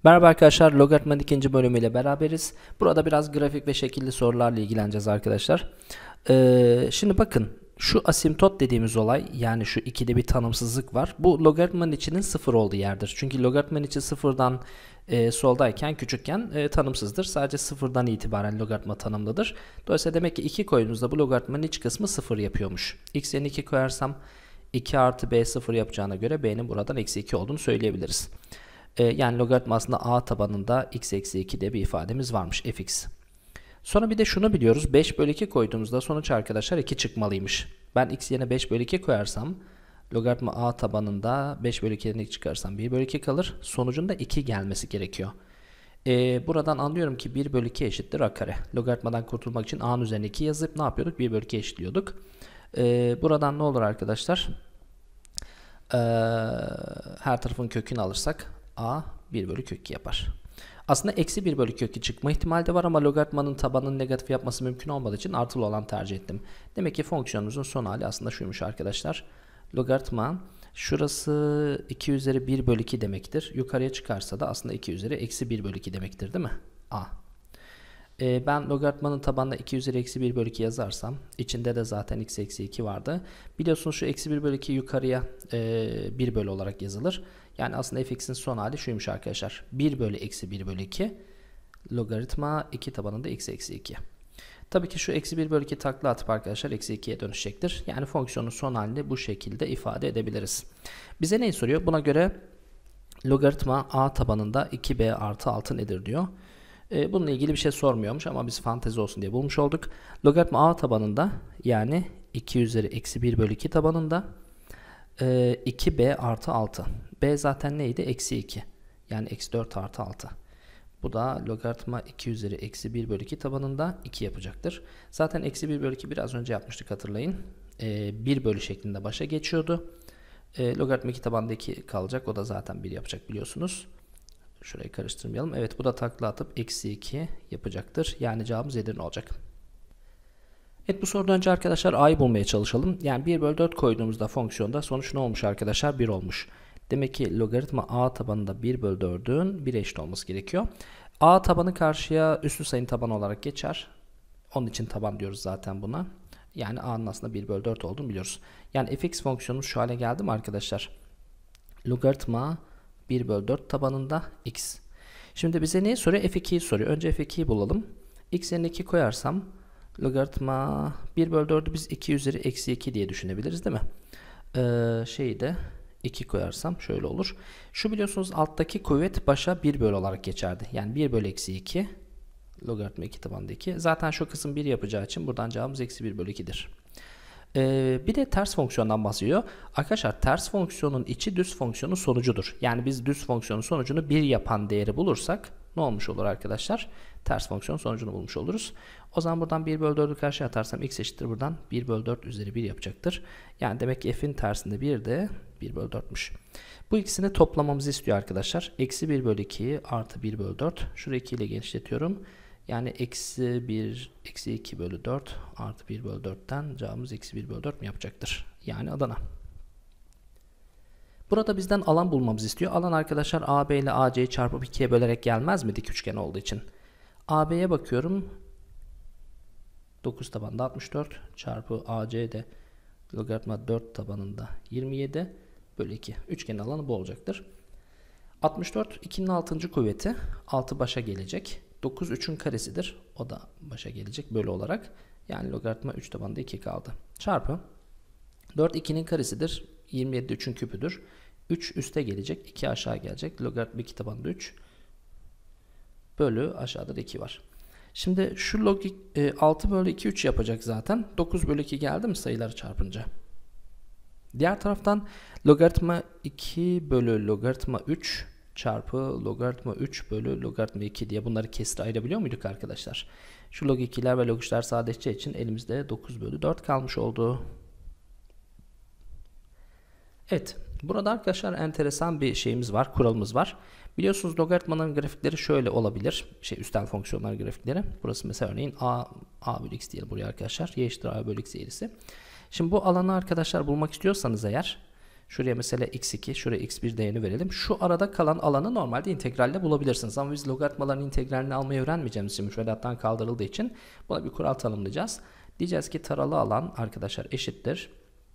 Merhaba arkadaşlar, logaritmanın ikinci bölümüyle beraberiz. Burada biraz grafik ve şekilli sorularla ilgileneceğiz arkadaşlar. Şimdi bakın, şu asimtot dediğimiz olay, yani şu ikide bir tanımsızlık var. Bu logaritmanın içinin sıfır olduğu yerdir. Çünkü logaritmanın içi sıfırdan soldayken, küçükken tanımsızdır. Sadece sıfırdan itibaren logaritma tanımlıdır. Dolayısıyla demek ki 2 koyduğumuzda bu logaritmanın iç kısmı sıfır yapıyormuş. X yerine 2 koyarsam 2 artı b sıfır yapacağına göre b'nin buradan eksi 2 olduğunu söyleyebiliriz. Yani logaritma aslında a tabanında x eksi 2 diye bir ifademiz varmış, fx. Sonra bir de şunu biliyoruz, 5 bölü 2 koyduğumuzda sonuç arkadaşlar 2 çıkmalıymış. Ben x yerine 5 bölü 2 koyarsam logaritma a tabanında 5 bölü 2'den 2 çıkarsam 1 bölü 2 kalır. Sonucunda 2 gelmesi gerekiyor. Buradan anlıyorum ki 1 bölü 2 eşittir a kare. Logaritmadan kurtulmak için a'nın üzerine 2 yazıp ne yapıyorduk? 1 bölü 2 eşitliyorduk. Buradan ne olur arkadaşlar? Her tarafın kökünü alırsak a 1 bölü kök 2 yapar. Aslında eksi 1 bölü kök 2 çıkma ihtimali de var ama logaritmanın tabanını negatif yapması mümkün olmadığı için artılı olan tercih ettim. Demek ki fonksiyonumuzun son hali aslında şuymuş arkadaşlar. Logaritma şurası 2 üzeri 1 bölü 2 demektir. Yukarıya çıkarsa da aslında 2 üzeri eksi 1 bölü 2 demektir, değil mi? A. Ben logaritmanın tabanına 2 üzeri eksi 1 bölü 2 yazarsam, içinde de zaten x eksi 2 vardı. Biliyorsunuz şu eksi 1 bölü 2 yukarıya 1 bölü olarak yazılır. Yani aslında fx'in son hali şuymuş arkadaşlar. 1 bölü eksi 1 bölü 2 logaritma 2 tabanında x eksi 2. Tabii ki şu eksi 1 bölü 2 takla atıp arkadaşlar eksi 2'ye dönüşecektir. Yani fonksiyonun son halini bu şekilde ifade edebiliriz. Bize neyi soruyor? Buna göre logaritma a tabanında 2b artı 6 nedir diyor. Bununla ilgili bir şey sormuyormuş ama biz fantezi olsun diye bulmuş olduk. Logaritma a tabanında, yani 2 üzeri eksi 1 bölü 2 tabanında 2b artı 6. B zaten neydi? Eksi 2. Yani eksi 4 artı 6. Bu da logaritma 2 üzeri eksi 1 bölü 2 tabanında 2 yapacaktır. Zaten eksi 1 bölü 2 biraz önce yapmıştık, hatırlayın. 1 bölü şeklinde başa geçiyordu. Logaritma 2 tabanında 2 kalacak. O da zaten 1 yapacak, biliyorsunuz. Şurayı karıştırmayalım. Evet, bu da takla atıp eksi 2 yapacaktır. Yani cevabımız Edirne olacak. Evet, bu sorudan önce arkadaşlar a'yı bulmaya çalışalım. Yani 1 bölü 4 koyduğumuzda fonksiyonda sonuç ne olmuş arkadaşlar? 1 olmuş. Demek ki logaritma a tabanında 1 bölü 4'ün 1'e eşit olması gerekiyor. A tabanı karşıya üslü sayının tabanı olarak geçer. Onun için taban diyoruz zaten buna. Yani a'nın aslında 1 bölü 4 olduğunu biliyoruz. Yani fx fonksiyonumuz şu hale geldi mi arkadaşlar? Logaritma 1 bölü 4 tabanında x. Şimdi bize neyi soruyor? F2'yi soruyor. Önce F2'yi bulalım. X yerine 2 koyarsam logaritma 1 bölü 4'ü biz 2 üzeri eksi 2 diye düşünebiliriz, değil mi? Şeyi de 2 koyarsam şöyle olur. Şu biliyorsunuz alttaki kuvvet başa 1 bölü olarak geçerdi. Yani 1 bölü eksi 2 logaritma 2 tabanında 2. Zaten şu kısım 1 yapacağı için buradan cevabımız eksi 1 bölü 2'dir. Bir de ters fonksiyondan bahsediyor. Arkadaşlar ters fonksiyonun içi düz fonksiyonun sonucudur. Yani biz düz fonksiyonun sonucunu 1 yapan değeri bulursak ne olmuş olur arkadaşlar? Ters fonksiyonun sonucunu bulmuş oluruz. O zaman buradan 1 bölü 4'ü karşıya atarsam x eşittir buradan 1 bölü 4 üzeri 1 yapacaktır. Yani demek ki f'in tersinde 1 de 1 bölü 4'müş. Bu ikisini toplamamızı istiyor arkadaşlar. Eksi 1 bölü 2 artı 1 bölü 4. Şurayı 2 ile genişletiyorum. Yani eksi 1, eksi 2 bölü 4 artı 1 bölü 4'ten cevabımız eksi 1 bölü 4 mi yapacaktır? Yani Adana. Burada bizden alan bulmamızı istiyor. Alan arkadaşlar AB ile AC'yi çarpıp 2'ye bölerek gelmez mi dik üçgen olduğu için? AB'ye bakıyorum. 9 tabanında 64 çarpı AC de logaritma 4 tabanında 27 bölü 2. Üçgenin alanı bu olacaktır. 64 2'nin 6. kuvveti, 6 başa gelecek. 9 3'ün karesidir. O da başa gelecek bölü olarak. Yani logaritma 3 tabanında 2 kaldı. Çarpı 4 2'nin karesidir. 27 3'ün küpüdür. 3 üste gelecek. 2 aşağı gelecek. Logaritma 2 tabanında 3 bölü aşağıda da 2 var. Şimdi şu logik 6 bölü 2 3 yapacak zaten. 9 bölü 2 geldi mi sayıları çarpınca? Diğer taraftan logaritma 2 bölü logaritma 3 çarpı logaritma 3 bölü logaritma 2 diye bunları kesre ayırabiliyor muyduk arkadaşlar? Şu log 2'ler ve log 3'ler sadeleşeceği için elimizde 9 bölü 4 kalmış oldu. Evet, burada arkadaşlar enteresan bir şeyimiz var, kuralımız var. Biliyorsunuz logaritmanın grafikleri şöyle olabilir. Üstel fonksiyonlar grafikleri. Burası mesela örneğin a bölü x diyelim buraya arkadaşlar. Y eşittir a bölü x eğrisi. Şimdi bu alanı arkadaşlar bulmak istiyorsanız eğer Şuraya mesela x2, şuraya x1 değerini verelim. Şu arada kalan alanı normalde integralle bulabilirsiniz. Ama biz logaritmaların integralini almayı öğrenmeyeceğimiz için müfredattan kaldırıldığı için buna bir kural tanımlayacağız. Diyeceğiz ki taralı alan arkadaşlar eşittir.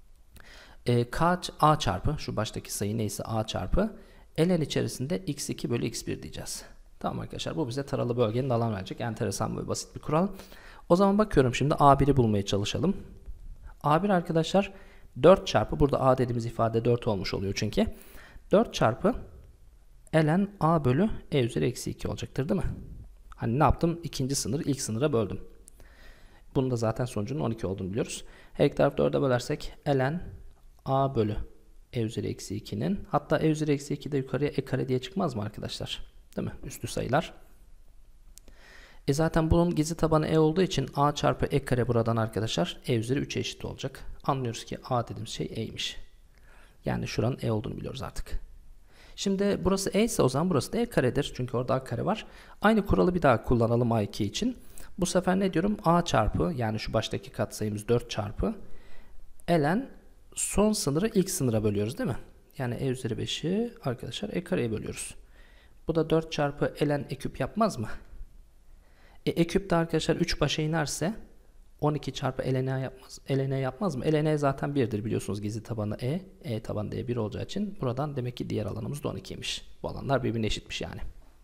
K a çarpı şu baştaki sayı neyse a çarpı ln içerisinde x2 bölü x1 diyeceğiz. Tamam arkadaşlar, bu bize taralı bölgenin alan verecek. Enteresan ve basit bir kural. O zaman bakıyorum şimdi a1'i bulmaya çalışalım. a1 arkadaşlar 4 çarpı, burada a dediğimiz ifade 4 olmuş oluyor çünkü. 4 çarpı ln a bölü e üzeri eksi 2 olacaktır değil mi? Hani ne yaptım? İkinci sınırı ilk sınıra böldüm. Bunun da zaten sonucunun 12 olduğunu biliyoruz. Her iki tarafı 4'e bölersek ln a bölü e üzeri eksi 2'nin, hatta e üzeri eksi 2 de yukarıya e kare diye çıkmaz mı arkadaşlar? Değil mi? Üstü sayılar. Zaten bunun gizli tabanı e olduğu için a çarpı e kare buradan arkadaşlar e üzeri 3'e eşit olacak. Anlıyoruz ki a dediğimiz şey e'ymiş. Yani şuranın e olduğunu biliyoruz artık. Şimdi burası e ise o zaman burası da e karedir. Çünkü orada a kare var. Aynı kuralı bir daha kullanalım a2 için. Bu sefer ne diyorum? A çarpı, yani şu baştaki katsayımız 4 çarpı ln son sınırı ilk sınıra bölüyoruz değil mi? Yani e üzeri 5'i arkadaşlar e kareye bölüyoruz. Bu da 4 çarpı ln e küp yapmaz mı? E küp de arkadaşlar 3 başa inerse 12 çarpı ln yapmaz. ln yapmaz mı? ln zaten 1'dir biliyorsunuz, gizli tabanı e. E tabanı da 1 olacağı için buradan demek ki diğer alanımız da 12'ymiş. Bu alanlar birbirine eşitmiş yani.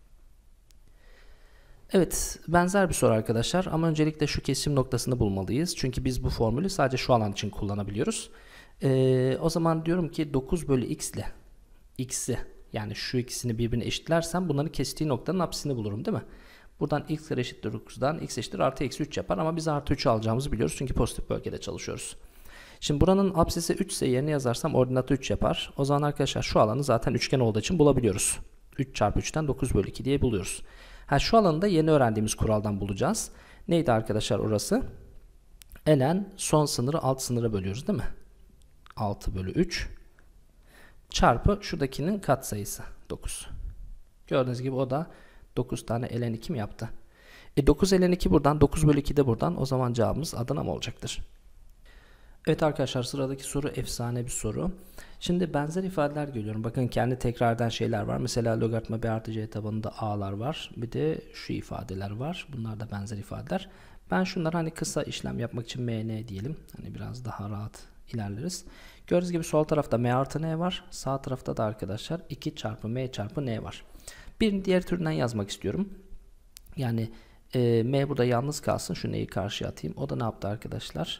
Evet, benzer bir soru arkadaşlar ama öncelikle şu kesim noktasını bulmalıyız. Çünkü biz bu formülü sadece şu alan için kullanabiliyoruz. O zaman diyorum ki 9 bölü x ile x'i, yani şu ikisini birbirine eşitlersem bunların kestiği noktanın apsisini bulurum değil mi? Buradan x kare eşittir 9'dan x eşittir artı eksi 3 yapar ama biz artı 3 alacağımızı biliyoruz çünkü pozitif bölgede çalışıyoruz. Şimdi buranın apsisi 3 ise yerine yazarsam ordinatı 3 yapar. O zaman arkadaşlar şu alanı zaten üçgen olduğu için bulabiliyoruz. 3 çarpı 3'ten 9 bölü 2 diye buluyoruz. Şu alanı da yeni öğrendiğimiz kuraldan bulacağız. Neydi arkadaşlar orası? Ln son sınırı alt sınıra bölüyoruz değil mi? 6 bölü 3 çarpı şuradakinin katsayısı 9. Gördüğünüz gibi o da 9 tane ln 2 mi yaptı? 9 ln 2 buradan, 9 bölü 2 de buradan. O zaman cevabımız Adana mı olacaktır? Evet arkadaşlar, sıradaki soru efsane bir soru. Şimdi benzer ifadeler görüyorum. Bakın kendi tekrar eden şeyler var. Mesela logaritma b artı c tabanında a'lar var. Bir de şu ifadeler var. Bunlar da benzer ifadeler. Ben şunları hani kısa işlem yapmak için mn diyelim. Hani biraz daha rahat ilerleriz. Gördüğünüz gibi sol tarafta m artı n var. Sağ tarafta da arkadaşlar 2 çarpı m çarpı n var. Bir diğer türünden yazmak istiyorum. Yani m burada yalnız kalsın. Şu n'yi karşıya atayım. O da ne yaptı arkadaşlar?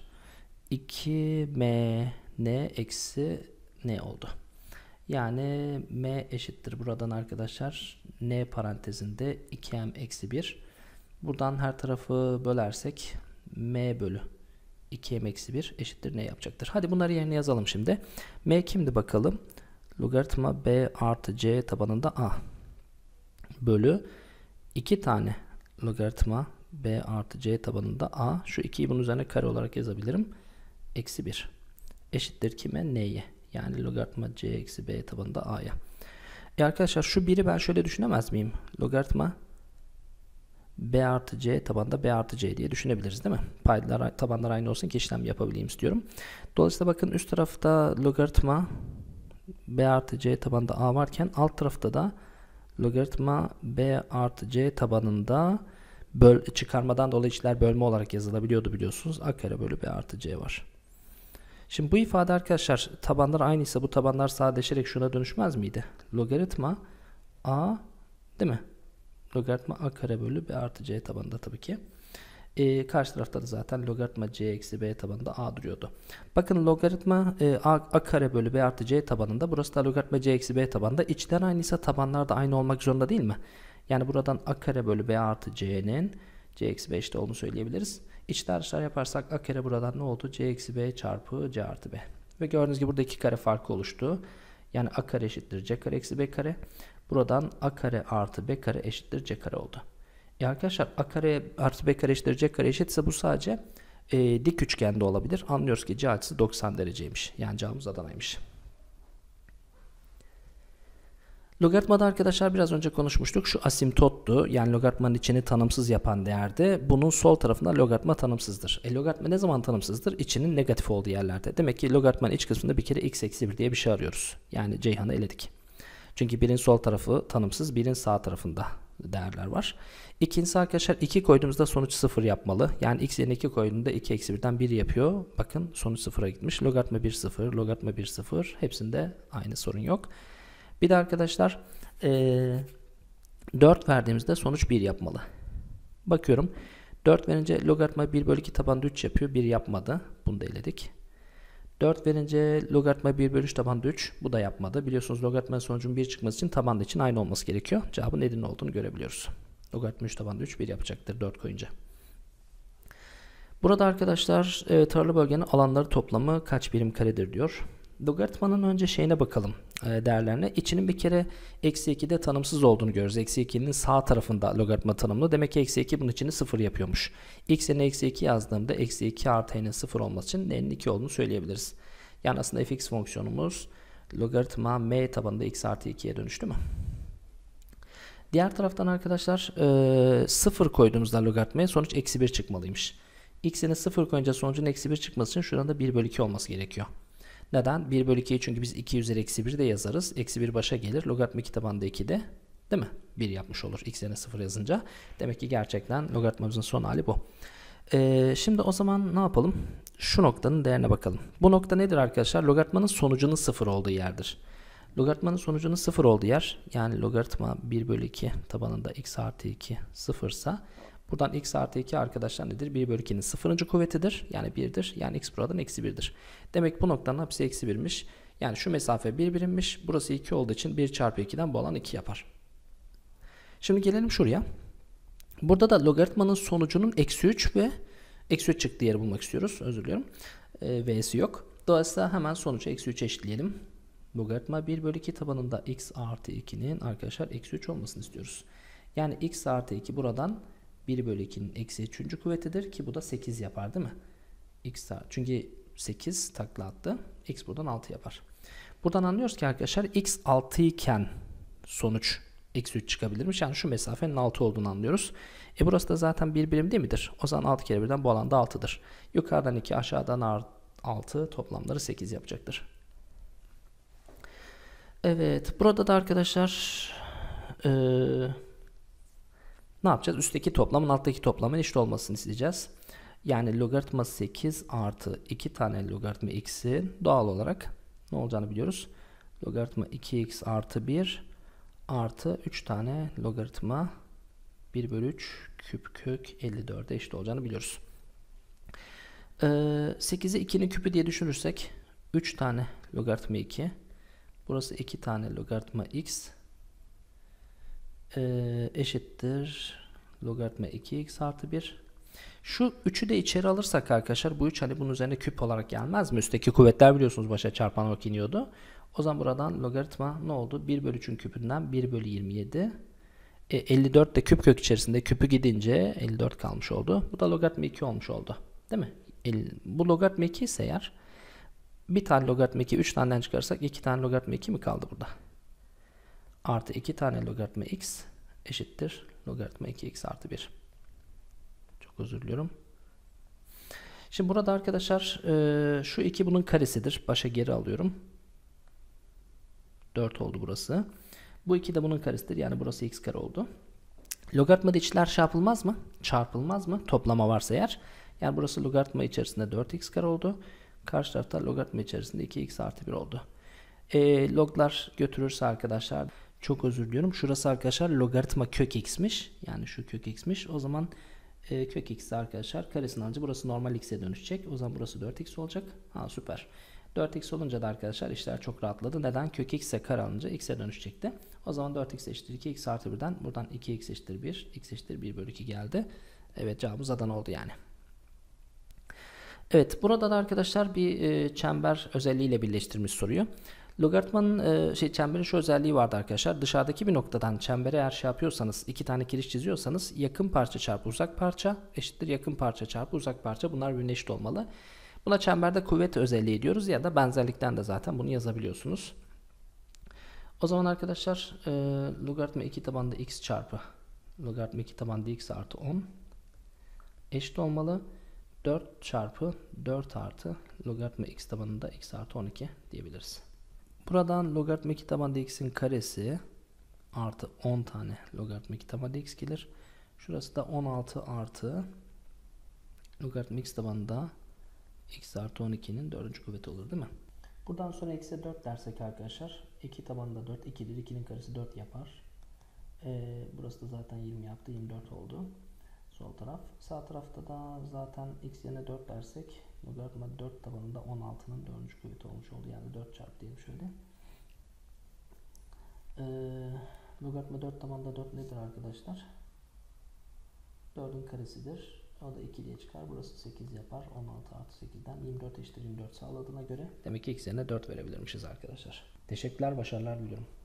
2m n eksi n oldu. Yani m eşittir buradan arkadaşlar n parantezinde 2m eksi 1. Buradan her tarafı bölersek m bölü 2m eksi 1 eşittir ne yapacaktır? Hadi bunları yerine yazalım şimdi. M kimdi bakalım? Logaritma b artı c tabanında a bölü 2 tane logaritma b artı c tabanında a. Şu 2'yi bunun üzerine kare olarak yazabilirim. Eksi 1 eşittir kime? N'ye. Yani logaritma c eksi b tabanında a'ya. Arkadaşlar şu 1'i ben şöyle düşünemez miyim? Logaritma b artı c tabanında b artı c diye düşünebiliriz değil mi? Paydalar, tabanlar aynı olsun ki işlem yapabileyim istiyorum. Dolayısıyla bakın üst tarafta logaritma b artı c tabanında a varken alt tarafta da logaritma b artı c tabanında çıkarmadan dolayı içler bölme olarak yazılabiliyordu biliyorsunuz. A kare bölü b artı c var. Şimdi bu ifade arkadaşlar tabanlar aynıysa bu tabanlar sadeleşerek şuna dönüşmez miydi? Logaritma a değil mi? Logaritma a kare bölü b artı c tabanında tabii ki. Karşı tarafta da zaten logaritma c eksi b tabanında a duruyordu. Bakın logaritma a kare bölü b artı c tabanında, burası da logaritma c eksi b tabanında. İçler aynıysa tabanlar da aynı olmak zorunda değil mi? Yani buradan a kare bölü b artı c'nin c eksi b eşit olduğunu söyleyebiliriz. İçler dışlar yaparsak a kare buradan ne oldu? C eksi b çarpı c artı b. Ve gördüğünüz gibi burada 2 kare farkı oluştu. Yani a kare eşittir c kare eksi b kare. Buradan a kare artı b kare eşittir c kare oldu. Arkadaşlar a kare artı b kare eşittir c kare eşitse bu sadece dik üçgende olabilir. Anlıyoruz ki c açısı 90 dereceymiş. Yani cevabımız Adana'ymış. Logaritmada arkadaşlar biraz önce konuşmuştuk. Şu asimtottu. Yani logaritmanın içini tanımsız yapan değerde. Bunun sol tarafında logaritma tanımsızdır. Logaritma ne zaman tanımsızdır? İçinin negatif olduğu yerlerde. Demek ki logaritmanın iç kısmında bir kere x eksi 1 diye bir şey arıyoruz. Yani Ceyhan'ı eledik. Çünkü birin sol tarafı tanımsız, birin sağ tarafında değerler var. İkincisi arkadaşlar 2 koyduğumuzda sonuç 0 yapmalı. Yani x yerine 2 koyduğunda 2 eksi 1'den 1 yapıyor. Bakın sonuç 0'a gitmiş. Logaritma 1 0, logaritma 1 0. Hepsinde aynı sorun yok. Bir de arkadaşlar 4 verdiğimizde sonuç 1 yapmalı. Bakıyorum. 4 verince logaritma 1 bölü 2 tabanda 3 yapıyor. 1 yapmadı. Bunu da eledik. 4 verince logaritma 1 bölü 3 tabanda 3. Bu da yapmadı. Biliyorsunuz logaritmanın sonucunun 1 çıkması için tabanda için aynı olması gerekiyor. Cevabın Edirne olduğunu görebiliyoruz. Logaritma 3 tabanda 3 1 yapacaktır 4 koyunca. Burada arkadaşlar taralı bölgenin alanları toplamı kaç birim karedir diyor. Logaritmanın önce şeyine bakalım, değerlerine. İçinin bir kere eksi 2'de tanımsız olduğunu görürüz. Eksi 2'nin sağ tarafında logaritma tanımlı. Demek ki eksi 2 bunun içini 0 yapıyormuş. X yerine eksi 2 yazdığımda eksi 2 artı n'in 0 olması için n'nin 2 olduğunu söyleyebiliriz. Yani aslında fx fonksiyonumuz logaritma m tabanında x artı 2'ye dönüştü mü? Diğer taraftan arkadaşlar 0 koyduğumuzda logaritmaya sonuç eksi 1 çıkmalıymış. X'ine 0 koyunca sonucun eksi 1 çıkması için şurada 1 bölü 2 olması gerekiyor. Neden? 1 bölü 2'yi çünkü biz 2 üzeri eksi 1 de yazarız. Eksi 1 başa gelir. Logaritma 2 tabanda 2'de değil mi? 1 yapmış olur. X yerine 0 yazınca. Demek ki gerçekten logaritmamızın son hali bu. Şimdi o zaman ne yapalım? Şu noktanın değerine bakalım. Bu nokta nedir arkadaşlar? Logaritmanın sonucunun 0 olduğu yerdir. Logaritmanın sonucunun 0 olduğu yer, yani logaritma 1 bölü 2 tabanında x artı 2 0 ise buradan x artı 2 arkadaşlar nedir? 1 bölü 2'nin 0. kuvvetidir. Yani 1'dir. Yani x buradan eksi 1'dir. Demek bu noktanın hepsi eksi 1'miş. Yani şu mesafe 1 birimmiş. Burası 2 olduğu için 1 çarpı 2'den bu alan 2 yapar. Şimdi gelelim şuraya. Burada da logaritmanın sonucunun eksi 3 ve eksi 3 çıktığı yeri bulmak istiyoruz. Özür diliyorum. V'si yok. Dolayısıyla hemen sonucu eksi 3 eşitleyelim. Logaritma 1 bölü 2 tabanında x artı 2'nin arkadaşlar eksi 3 olmasını istiyoruz. Yani x artı 2 buradan 1 bölü 2'nin eksi 3. kuvvetidir ki bu da 8 yapar değil mi? Çünkü 8 takla attı. X buradan 6 yapar. Buradan anlıyoruz ki arkadaşlar x 6 iken sonuç eksi 3 çıkabilirmiş. Yani şu mesafenin 6 olduğunu anlıyoruz. Burası da zaten 1 birim değil midir? O zaman 6 kere 1'den bu alanda 6'dır. Yukarıdan 2 aşağıdan 6 toplamları 8 yapacaktır. Evet, burada da arkadaşlar ne yapacağız? Üstteki toplamın alttaki toplamın eşit olmasını isteyeceğiz. Yani logaritma 8 artı 2 tane logaritma x'in doğal olarak ne olacağını biliyoruz. Logaritma 2x artı 1 artı 3 tane logaritma 1 bölü 3 küp kök 54'e eşit olacağını biliyoruz. 8'i 2'nin küpü diye düşünürsek 3 tane logaritma 2. Burası 2 tane logaritma x eşittir logaritma 2x artı 1. Şu 3'ü de içeri alırsak arkadaşlar bu 3 hani bunun üzerine küp olarak gelmez mi? Üstteki kuvvetler biliyorsunuz başa çarpan olarak iniyordu. O zaman buradan logaritma ne oldu? 1 bölü 3'ün küpünden 1 bölü 27. 54 de küp kök içerisinde küpü gidince 54 kalmış oldu. Bu da logaritma 2 olmuş oldu. Değil mi? Bu logaritma 2 ise eğer bir tane logaritma 2 3 taneden çıkarsak 2 tane logaritma 2 mi kaldı burada? Artı 2 tane logaritma x eşittir logaritma 2x artı 1. Çok özür diliyorum. Şimdi burada arkadaşlar şu 2 bunun karesidir. Başa geri alıyorum. 4 oldu burası. Bu 2 de bunun karesidir. Yani burası x kare oldu. Logaritmada içler çarpılmaz mı? Çarpılmaz mı? Toplama varsa eğer. Yani burası logaritma içerisinde 4x kare oldu. Karşı tarafta logaritma içerisinde 2x artı 1 oldu. Loglar götürürse arkadaşlar çok özür diliyorum. Şurası arkadaşlar logaritma kök x'miş. Yani şu kök x'miş. O zaman kök x arkadaşlar karesini alınca burası normal x'e dönüşecek. O zaman burası 4x olacak. Ha süper. 4x olunca da arkadaşlar işler çok rahatladı. Neden? Kök x'e kare alınca x'e dönüşecekti. O zaman 4x eşittir 2x artı 1'den buradan 2x eşittir 1. X eşittir 1 bölü 2 geldi. Evet cevabımız Adana oldu yani. Evet burada da arkadaşlar bir çember özelliğiyle birleştirmiş soruyu. Logaritmanın çemberin şu özelliği vardı arkadaşlar. Dışarıdaki bir noktadan çembere eğer şey yapıyorsanız, iki tane kiriş çiziyorsanız yakın parça çarpı uzak parça eşittir yakın parça çarpı uzak parça. Bunlar birbirine eşit olmalı. Buna çemberde kuvvet özelliği diyoruz ya da benzerlikten de zaten bunu yazabiliyorsunuz. O zaman arkadaşlar logaritma 2 tabanında x çarpı logaritma 2 tabanında x artı 10 eşit olmalı. 4 çarpı 4 artı logaritma x tabanında x artı 12 diyebiliriz. Buradan logaritma 2 tabanında x'in karesi artı 10 tane logaritma 2 tabanında x gelir. Şurası da 16 artı logaritma x tabanında x artı 12'nin 4. kuvveti olur değil mi? Buradan sonra eksi 4 dersek arkadaşlar 2 tabanında 4 2'dir. 2'nin karesi 4 yapar. Burası da zaten 20 yaptı. 24 oldu. Sol taraf. Sağ tarafta da zaten x yerine 4 dersek logaritma 4 tabanında 16'nın 4. kuvveti olmuş oldu. Yani 4 çarpı diyelim şöyle. Logaritma 4 tabanında 4 nedir arkadaşlar? 4'ün karesidir. O da 2 diye çıkar. Burası 8 yapar. 16 artı 8'den 24 eşittir 24 sağladığına göre demek ki x yerine 4 verebilirmişiz arkadaşlar. Teşekkürler, başarılar diliyorum.